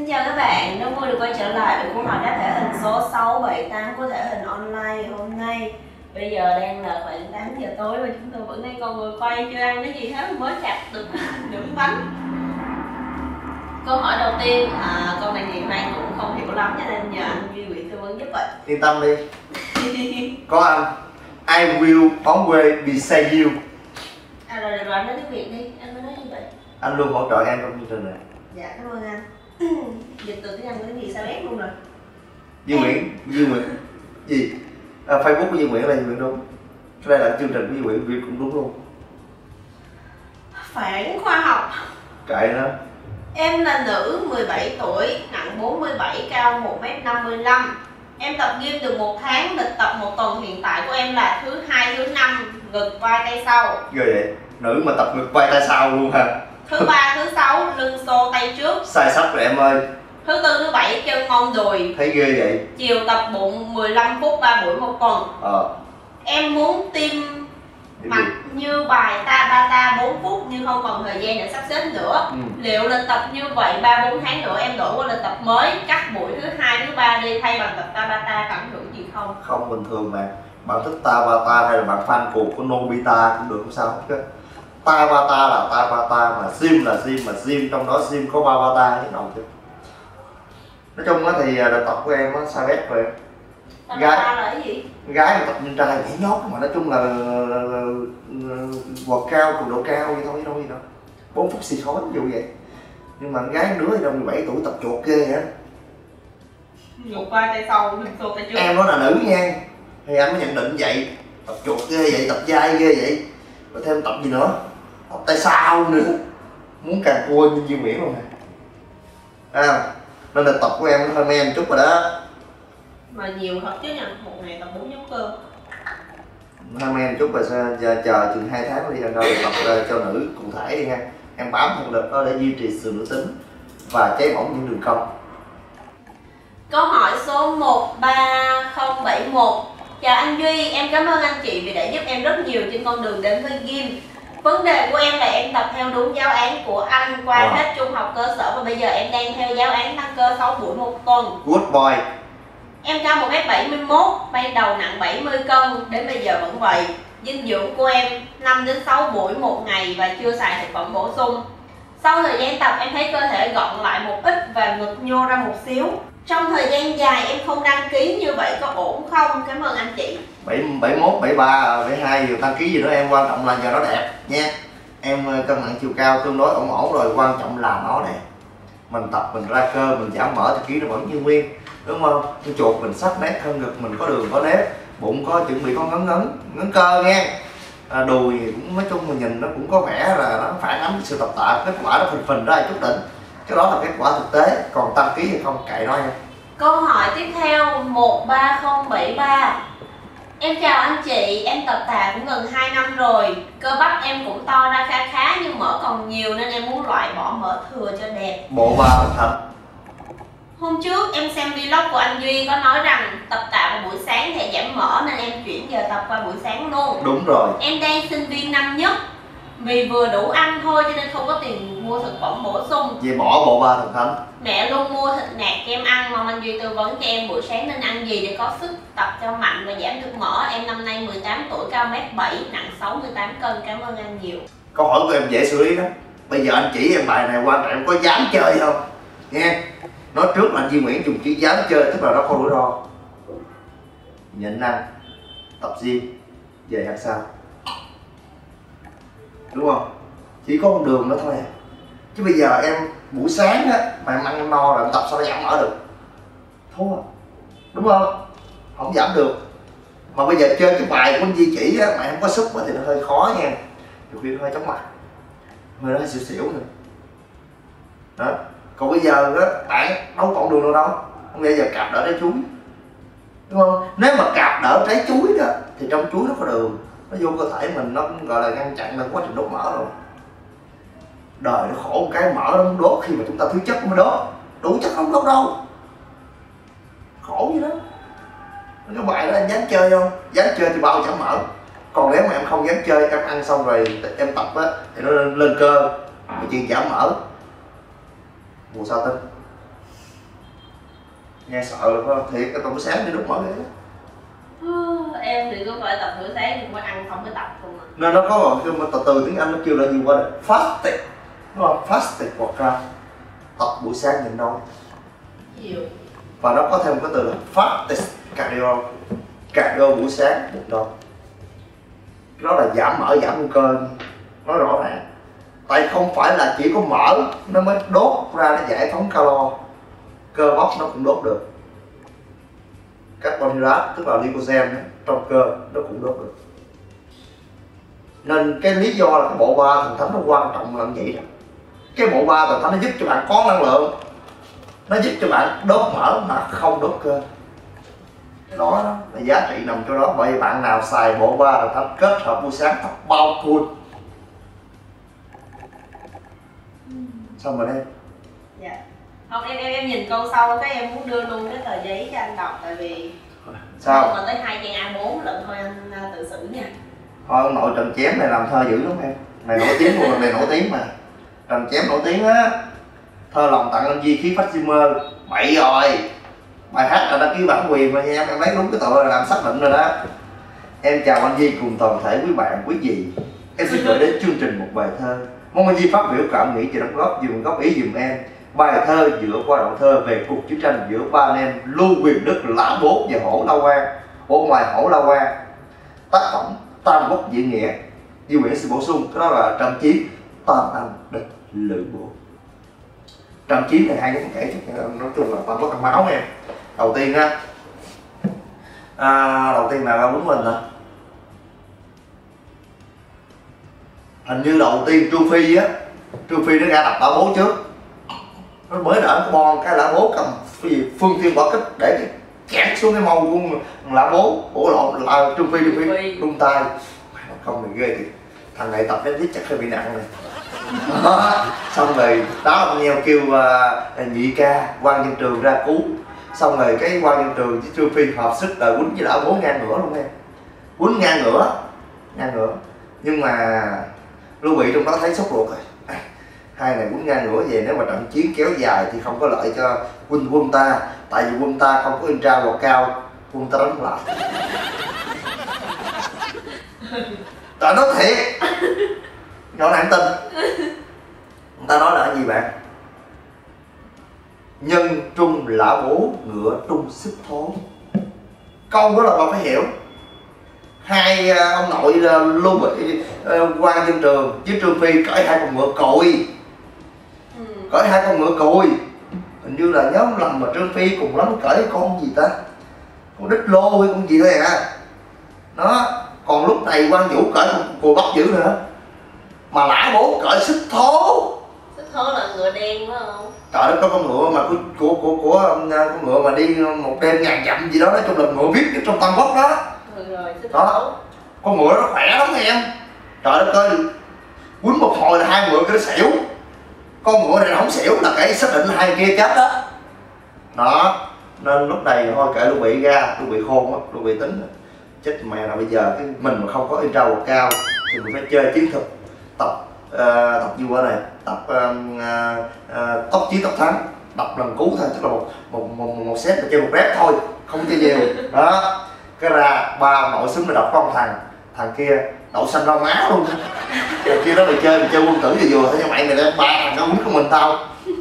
chào các bạn, rất vui được quay trở lại với câu hỏi đáp thể hình số 6, 7, 8 của thể hình online ngày hôm nay. Bây giờ đang là khoảng 8 giờ tối và chúng tôi vẫn đang còn ngồi quay chưa ăn cái gì hết, mới chặt được nửa bánh. Câu hỏi đầu tiên, câu này thì Hoàng cũng không hiểu lắm cho nên nhờ anh Duy Nguyễn tư vấn giúp vậy. Yên tâm đi. Có anh. I will always beside you. Rồi anh nói tiếng Việt đi, anh mới nói như vậy. Anh luôn hỗ trợ em trong chương trình này. Dạ, cảm ơn anh. Dịch từ tiếng Anh cái gì sao ép luôn rồi. Duy Nguyễn gì? Facebook của Duy Nguyễn là Duy Nguyễn đúng. Cái đây là chương trình của Duy Nguyễn, Việt cũng đúng luôn. Phản khoa học. Kệ nó. Em là nữ 17 tuổi, nặng 47, cao 1m55. Em tập gym được 1 tháng, lịch tập 1 tuần, hiện tại của em là thứ 2, thứ 5, ngực vai tay sau. Ghê vậy, nữ mà tập ngực vai tay sau luôn hả? Thứ 3, thứ 6, lưng xô tay trước. Sai sách rồi em ơi. Thứ 4, thứ 7, chân mông đùi. Thấy ghê vậy. Chiều tập bụng 15 phút 3 buổi 1 tuần. Em muốn tim mạch như bài Tabata 4 phút nhưng không còn thời gian để sắp xếp nữa. Liệu lịch tập như vậy 3-4 tháng nữa em đổi qua lịch tập mới, cắt buổi thứ 2, thứ 3 đi thay bằng tập Tabata, có ảnh hưởng gì không? Không, bình thường mà. Bạn thích Tabata hay là bạn fan của Nobita cũng được, không sao hết. Tabata là Tabata, mà gym là gym, mà gym trong đó gym có Tabata chứ đâu chứ. Nói chung á thì đợt tập của em á sai bét rồi. Tabata là cái gì? Gái mà tập trên trai nhảy nhót mà nói chung là quật cao, cường độ cao vậy thôi chứ đâu gì đâu. 4 phút xì khói ví dụ vậy. Nhưng mà gái đứa thì đâu 17 tuổi tập chuột ghê hả? Ngược vai tay sau, lưng xô tay trước. Em nói là nữ nha, thì anh mới nhận định vậy. Tập chuột ghê vậy, tập dai ghê vậy. Rồi thêm tập gì nữa? Tập tay sau nữa. Muốn càng cua như Duy Nguyễn luôn nè. Nên là tập của em nó hơi men chút rồi đó. Mà nhiều thật chứ nha, một ngày tập 4 nhóm cơ. Hơi men chút rồi chờ chừng 2 tháng đi anh rồi tập cho nữ cụ thể đi nha. Em bám theo lực đó để duy trì sự nữ tính và cháy bỏng những đường cong. Câu hỏi số 13071. Chào anh Duy, em cảm ơn anh chị vì đã giúp em rất nhiều trên con đường đến với gym. Vấn đề của em là em tập theo đúng giáo án của anh qua hết trung học cơ sở và bây giờ em đang theo giáo án tăng cơ 6 buổi 1 tuần. Good boy. Em cao 1m71, ban đầu nặng 70 cân, đến bây giờ vẫn vậy. Dinh dưỡng của em 5 đến 6 buổi một ngày và chưa xài thực phẩm bổ sung. Sau thời gian tập em thấy cơ thể gọn lại một ít và ngực nhô ra một xíu. Trong thời gian dài em không đăng ký như vậy có ổn không? Cảm ơn anh chị. 71, 73, 72 giờ đăng ký gì nữa em, quan trọng là giờ nó đẹp nha. Em cân nặng chiều cao tương đối ổn rồi, quan trọng là nó đẹp. Mình tập mình ra cơ, mình giảm mỡ thì ký nó vẫn như nguyên, đúng không? Cái chuột mình sắc nét, thân ngực mình có đường có nếp, bụng có chuẩn bị có ngấn cơ nha. Đùi cũng nói chung mình nhìn nó cũng có vẻ là nó phản ánh sự tập tạ, kết quả nó phình ra chút đỉnh. Cái đó là kết quả thực tế, còn tăng ký hay không kệ nó nha. Câu hỏi tiếp theo 13073. Em chào anh chị, em tập tạ cũng gần 2 năm rồi. Cơ bắp em cũng to ra khá nhưng mỡ còn nhiều nên em muốn loại bỏ mỡ thừa cho đẹp. Bộ ba thành thành. Hôm trước em xem vlog của anh Duy có nói rằng tập tạ vào buổi sáng để giảm mỡ nên em chuyển giờ tập qua buổi sáng luôn. Đúng rồi. Em đang sinh viên năm nhất. Vì vừa đủ ăn thôi cho nên không có tiền mua thực phẩm bổ sung. Vậy bỏ bộ ba thần thánh. Mẹ luôn mua thịt nạc cho em ăn, mong anh Duy tư vấn cho em buổi sáng nên ăn gì để có sức tập cho mạnh và giảm được mỡ. Em năm nay 18 tuổi, cao 1m7, nặng 68 cân. Cảm ơn anh nhiều. Câu hỏi của em dễ xử lý đó. Bây giờ anh chỉ em bài này, quan trọng có dám chơi không nghe. Nói trước là Duy Nguyễn dùng chữ dám chơi, tức là nó không rủi ro. Nhịn ăn, tập gym, về ăn sao, đúng không? Chỉ có con đường đó thôi à. Chứ bây giờ em buổi sáng á mà em ăn no rồi em tập sao nó giảm mỡ được? Thua, đúng không? Không giảm được. Mà bây giờ chơi cái bài của anh Duy chỉ á mà em không có sức thì nó hơi khó nha. Nhiều khi nó hơi chóng mặt, hơi nó hơi xỉu xỉu nữa đó. Còn bây giờ đó bạn đâu còn đường nào đâu, không lẽ giờ cạp đỡ trái chuối, đúng không? Nếu mà cạp đỡ trái chuối đó thì trong chuối nó có đường, nó vô cơ thể mình, nó gọi là ngăn chặn là quá trình đốt mỡ rồi. Đời nó khổ một cái, mỡ nó muốn đốt khi mà chúng ta thiếu chất mới đốt, đủ chất không đốt đâu, khổ gì đó. Cái bài đó anh dám chơi không? Dám chơi thì bao giảm mỡ. Còn nếu mà em không dám chơi, em ăn xong rồi em tập á thì nó lên cơ, mà chuyện giảm mỡ mùa sao tin. Nghe sợ là phải không? Thiệt cái tập buổi sáng đi đốt mở ghế. Em thì cứ phải tập buổi sáng thì phải ăn không phải tập không à. Nên nó có một cái từ tiếng Anh nó kêu là gì qua đây? Fasting, đúng không? Fasting workout, tập buổi sáng nhịn đói. Nhiều. Và nó có thêm một cái từ là fasting cardio, cardio buổi sáng nhịn đói. Đó là giảm mỡ, giảm nguy cơ, nó rõ ràng. Tại không phải là chỉ có mỡ nó mới đốt ra, nó giải phóng calo, cơ bắp nó cũng đốt được. Carbon hydrate tức là glycogen trong cơ nó cũng đốt được. Nên cái lý do là cái bộ ba thần thánh nó quan trọng là vậy đó. Cái bộ ba thần thánh nó giúp cho bạn có năng lượng, nó giúp cho bạn đốt mỡ mà không đốt cơ. Đó là giá trị nằm trong đó. Bởi vì bạn nào xài bộ ba thần thánh kết hợp buổi sáng tập bao cool. Xong rồi đây. Dạ. Không, em nhìn câu sau cái em muốn đưa luôn cái tờ giấy cho anh đọc, tại vì sao mà tới 2 trang A4 lận thôi, anh tự xử nha. Thôi ông nội Trần Chém này làm thơ dữ lắm em. Này nổi tiếng luôn, này nổi tiếng mà. Trần Chém nổi tiếng á. Thơ lòng tặng anh Di khí phát Zimmer. Bậy rồi. Bài hát là đăng ký bản quyền mà nha em lấy đúng cái tội là làm xác định rồi đó. Em chào anh Di cùng toàn thể quý bạn, quý vị. Em xin gửi đến chương trình một bài thơ. Mong anh Di phát biểu cảm nghĩ và đóng góp dùm góp ý dùm em. Bài thơ dựa qua đoạn thơ về cuộc chiến tranh giữa ba anh em Lưu Quyền Đức, Lã Bố và Hổ La Quang. Ở ngoài Hổ La Quang, tác phẩm Tam Quốc Diễn Nghĩa. Di Nguyễn xin bổ sung, cái đó là trận chiến Tam Anh địch Lữ Bố. Trận chiến này hay cũng kể chứ, nói chung là Tam Quốc ăn máu em. Đầu tiên á, đầu tiên là ba mình nè. Hình như đầu tiên Trương Phi á, Trương Phi nó ra đập Lã Bố trước. Nó mới đỡ cái bon, cái Lã Bố cầm phương thiên quả kích để chém xuống cái mông của Lã Bố. Ủa lộn là Trương Phi đung tay. Không thì ghê thì thằng này tập đến chắc phải bị nặng này. Xong rồi đó nhau kêu nhị ca Quan Văn Trường ra cứu. Xong rồi cái Quan Văn Trường với Trương Phi hợp sức là quýnh với Lã Bố ngang ngửa luôn em. Quýnh ngang ngửa. Nhưng mà Lưu Bị trong đó thấy sốt ruột rồi. Hai này quýnh ngang ngửa về, nếu mà trận chiến kéo dài thì không có lợi cho quân ta. Tại vì quân ta không có intra hoặc cao, quân ta đánh lại. Trời nói thiệt, nhỏ này tin. Người ta nói là cái gì bạn? Nhân trung Lã Bố, ngựa trung xích thố. Câu đó là bạn phải hiểu. Hai ông nội Lưu Bị, Quan Văn Trường với Trương Phi cởi hai con ngựa còi. Cởi hai con ngựa còi. Hình như là nhớ lầm mà Trương Phi cùng lắm cởi con gì ta? Con đít lô hay con gì thôi à. Đó. Còn lúc này Quan Vũ cởi một cùi bắp dữ nữa. Mà Lã Bố cởi xích thố. Xích thố là ngựa đen phải không? Trời đất, có con ngựa mà của con ngựa mà đi một đêm ngàn dặm gì đó, nói chung là ngựa viết trong Tam Quốc đó. Rồi, xích đó. thố. Con ngựa nó khỏe lắm em. Trời đất ơi, quýnh một hồi là hai ngựa cái nó xỉu. Con ngựa này nó không xỉu là cái xác định hai kia chết đó. Đó. Nên lúc này thôi kệ Lưu Bị ra, Lưu Bị khôn á, Lưu Bị tính chết mẹ nào bây giờ cái mình mà không có intra hoặc cao thì mình phải chơi chiến thuật, tập vua này, tập tốc chiến tốc thắng, đập lần cứu thôi, tức là một set là chơi một rep thôi, không chơi nhiều. Đó. Cái ra ba nội súng là đập con thằng kia đậu xanh rau má luôn. Thằng kia nó mày chơi quân tử vừa thôi, nhưng mày đem ba thằng nó quýnh của mình tao.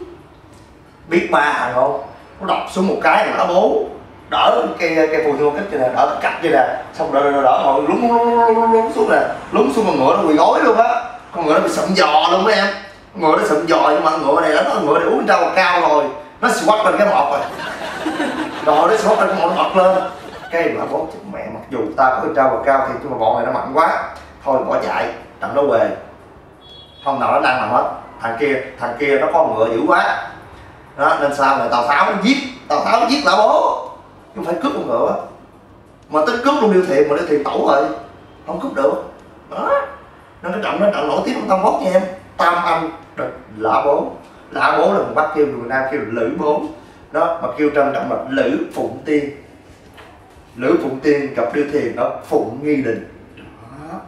Biết ba thằng không? Nó đập xuống một cái là Lã Bố đỡ cây phù vô kích cho nè, đỡ cắt cho nè, xong đỡ rồi lúng xuống nè, lúng xuống con ngựa nó quỳ gối luôn á. Con ngựa nó bị sụm giò luôn đó em. Con ngựa nó sụm giò, nhưng mà con ngựa này nó ngựa này uống rau cao rồi, nó squat lên cái mọt rồi. Rồi nó squat lên cái mọt nó bật lên. Cái Lã Bố chết mẹ, mặc dù ta có rau cao thì nhưng mà bọn này nó mạnh quá, thôi bỏ chạy, trận đấu về. Không nào nó đang làm hết. Thằng kia nó có ngựa dữ quá. Đó, nên sao này Tào Tháo nó giết Lã Bố, không phải cướp con ngựa mà tính cướp luôn Điêu Thiền, mà Điêu Thiền tẩu rồi không cướp được. Đó nên cái trận nổi tiếng của Tam Quốc nha em. Tam Anh địch Lã Bố. Lã Bố là người Bắc kêu, người Nam kêu Lữ Bố. Đó mà kêu trân trọng là Lữ Phụng Tiên. Lữ Phụng Tiên gặp Điêu Thiền đó, Phụng Nghi Đình. Đó.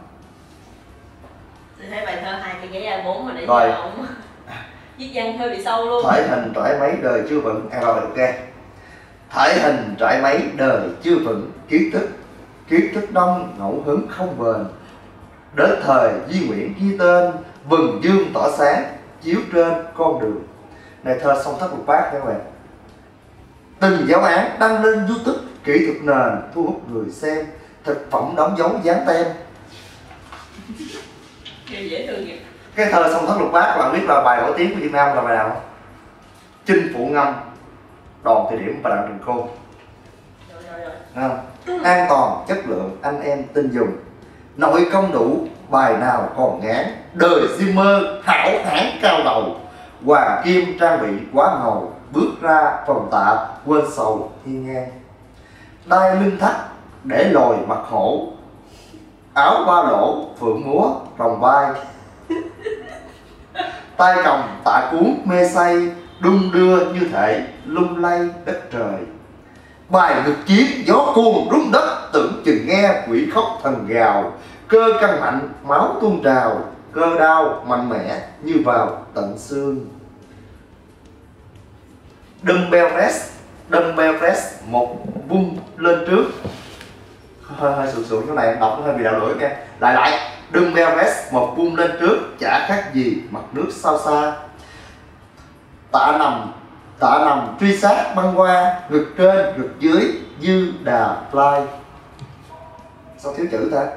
Tôi thấy bài thơ hai cái giấy A4 mà để rồi. giờ ông viết văn hơi bị sâu luôn. Thoại hình thoại mấy đời chưa vững. Ok. Thể hình trải mấy đời chưa vững, kiến thức đông ngẫu hứng không bền. Đến thời Duy Nguyễn ghi tên, vầng dương tỏa sáng chiếu trên con đường. Này thơ song thất lục bát các bạn. Từng giáo án đăng lên YouTube, kỹ thuật nền thu hút người xem, thực phẩm đóng dấu dán tem. Dễ thương vậy. Cái thơ song thất lục bát các bạn biết là bài nổi tiếng của Việt Nam là bài nào không? Chinh Phụ Ngâm, Đòn Thời Điểm và Đặng Trường Côn. Không? An toàn chất lượng anh em tin dùng, nội công đủ bài nào còn ngán. Đời Zimmer hảo hán cao đầu, hoàng kim trang bị quá ngầu. Bước ra phòng tạ quên sầu hiên ngang. Đai lưng thắt để lồi mặt hổ, áo ba lỗ phượng múa rồng vai. Tay cầm tạ cuốn mê say, đung đưa như thể lung lay đất trời. Bài ngực chiến gió cuồng rung đất, tưởng chừng nghe quỷ khóc thần gào. Cơ căng mạnh máu tuôn trào, cơ đau mạnh mẽ như vào tận xương. Dumbbell press một vung lên trước. Hơi sụn chỗ này em đọc nó hơi bị đạo lưỡi nha. Lại dumbbell press một vung lên trước, chả khác gì mặt nước sao xa. Tạ nằm truy sát băng qua, ngực trên ngực dưới dư đà fly. Sao thiếu chữ ta?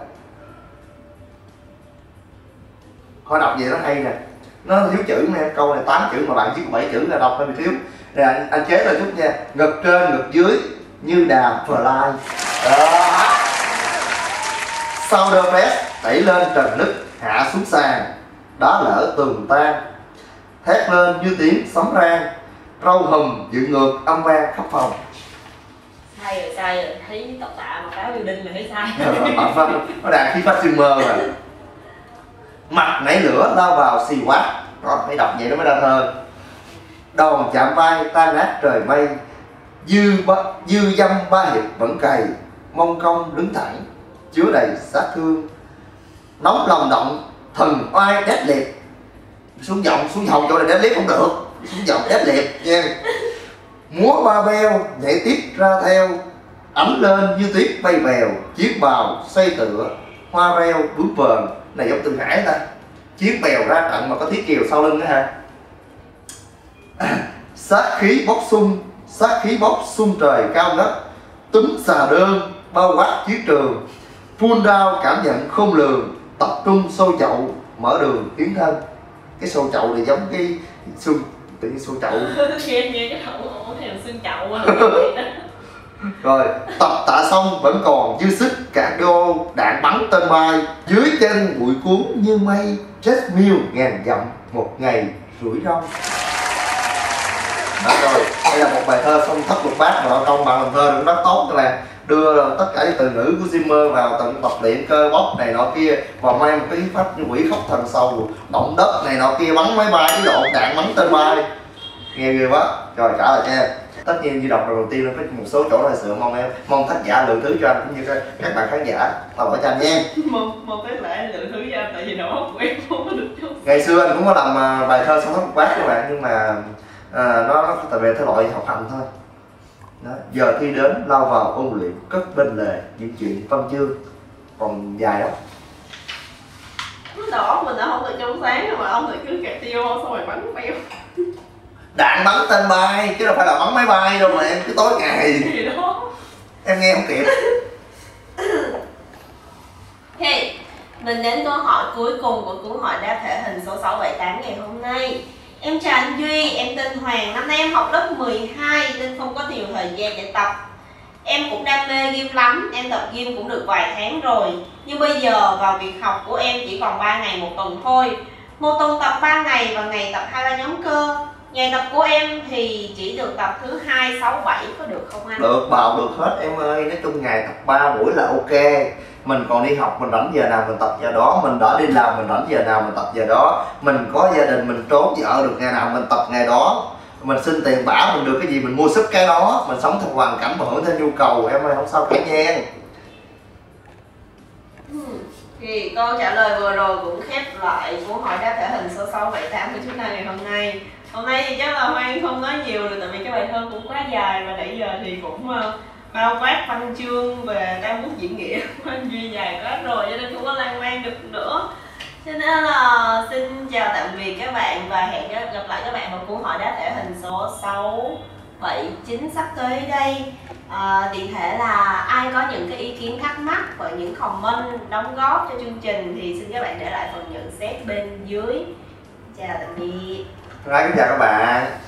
Coi đọc vậy nó hay nè, nó thiếu chữ nè, câu này 8 chữ mà bạn chỉ có 7 chữ là đọc hơi bị thiếu. Nè anh chế lên chút nha, ngực trên ngực dưới như đà fly. Đó. Shoulder press đẩy lên trần nứt, hạ xuống sàn, đá lỡ tường tan. Thét lên như tiếng sấm rang, râu hùm dựng ngược âm vang khắp phòng. Sai rồi, thấy tộc tạ mà cáo yêu đinh là thấy sai. Nó đạt khí phát xương mơ rồi. Mặt nảy lửa lao vào xì quát. Rồi phải đọc vậy nó mới ra thơ. Đòn chạm vai tan nát trời mây, dư dâm ba hiệp vẫn cày. Mông công đứng thẳng chứa đầy sát thương, nóng lòng động thần oai đét liệt. Xuống vòng chỗ này đét liệt không được, xuống vòng đét liệt nha. Múa ba beo nhảy tiếp ra theo, ánh lên như tuyết bay bèo. Chiếc bào xoay tựa hoa reo bướm vờn. Này giống Từ Hải ta. Chiếc bèo ra trận mà có thiết kiều sau lưng nữa ha. Sát khí bốc xung trời cao ngất, túm xà đơn bao quát chiến trường. Full down cảm nhận không lường, tập trung sôi chậu mở đường tiến thân. Cái sôi chậu này giống cái xương, tự nhiên sôi chậu. Nghe cái khẩu ổ theo xương chậu. Rồi tập tạ xong vẫn còn dư sức, cardio đạn bắn tên bay. Dưới chân bụi cuốn như mây, treadmill ngàn dặm một ngày rủi ro. Rồi đây là một bài thơ song thất lục bát mà trong bạn làm thơ cũng rất tốt, các bạn đưa tất cả những từ ngữ của Zimmer vào tận tập luyện cơ bắp này nọ kia, và mang một cái pháp quỷ khóc thần sầu, động đất này nọ kia, bắn máy bay, cái độ đạn bắn tên bay, nghe ghê quá. Rồi trả lời nha. Tất nhiên như đọc đầu tiên nó có một số chỗ hơi sửa, mong tác giả lượng thứ cho anh cũng như các bạn khán giả tao lỗi cho anh nha. Mong tác giả lượng thứ cho anh, tại vì đầu óc của em không có được chút. Ngày xưa anh cũng có làm bài thơ song thất lục bát các bạn, nhưng mà nó tại về thể loại học hành thôi. Đó. Giờ thi đến lao vào ôn luyện, cất bên lề những chuyện văn chương còn dài lắm. Đầu óc mình đã không được trong sáng mà ông thì cứ kẹt tiêu xong rồi bắn beo. Đạn bắn tên bay chứ đâu phải là bắn máy bay đâu mà em cứ tối ngày. Gì đó. Em nghe không kịp. Hey, mình đến câu hỏi cuối cùng của câu hỏi đáp thể hình số 678 ngày hôm nay. Em chào anh Duy, em tên Hoàng, năm nay em học lớp 12 nên không có nhiều thời gian để tập. Em cũng đam mê gym lắm, em tập gym cũng được vài tháng rồi. Nhưng bây giờ vào việc học của em chỉ còn 3 ngày một tuần thôi. Một tuần tập 3 ngày và ngày tập 2-3 nhóm cơ. Ngày tập của em thì chỉ được tập thứ 2, 6, 7 có được không anh? Được, bào được hết em ơi, nói chung ngày tập 3 buổi là ok. Mình còn đi học mình rảnh giờ nào mình tập giờ đó, mình đã đi làm mình rảnh giờ nào mình tập giờ đó, mình có gia đình mình trốn vợ được ngày nào mình tập ngày đó, mình xin tiền bả mình được cái gì mình mua súp cái đó, mình sống theo hoàn cảnh và hưởng theo nhu cầu em ơi, không sao cả nha. Thì câu trả lời vừa rồi cũng khép lại câu hỏi đáp thể hình số 678 của chúng ta ngày hôm nay. Hôm nay thì chắc là Hoan không nói nhiều được, tại vì cái bài thơ cũng quá dài và nãy giờ thì cũng bao quát văn chương về tam quốc diễn nghĩa Hoan Duy dài quá rồi, cho nên không có lan man được nữa. Cho nên là xin chào tạm biệt các bạn và hẹn gặp lại các bạn vào câu hỏi đáp thể hình số 6, 7, 9 sắp tới đây. Tiện thể là ai có những cái ý kiến thắc mắc và những comment đóng góp cho chương trình thì xin các bạn để lại phần nhận xét bên dưới. Chào tạm biệt. Rồi, kính chào các bạn.